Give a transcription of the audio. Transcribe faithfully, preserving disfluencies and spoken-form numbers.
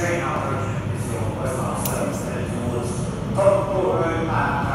train out version is your mobile service that is known as PurpleTrain.